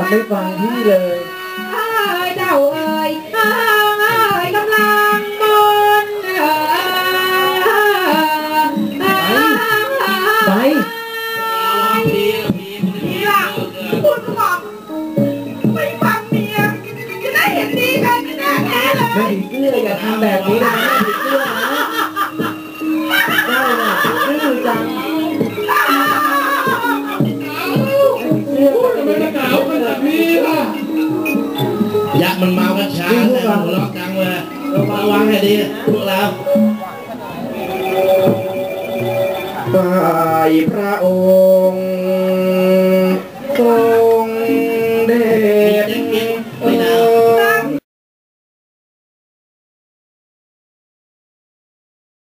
ำไม่ฟังพี่เลยเจ้าเอ๋ยกำลังบนไปนี่ล่ะคุณบอกไม่ฟังเมียจะได้เห็นดีกันแน่เลยแม่ผีเสื้ออย่าทำแบบนี้นะแม่ผีเสื้อนะได้น่ะไม่ดูจังเสื้อจะไม่ได้หนาวขนาดนี้ล่ะยักษ์มันเมากันช้าแต่หัวเราะดังเลยระวังให้ดีพวกเราฝ่ายพระองค์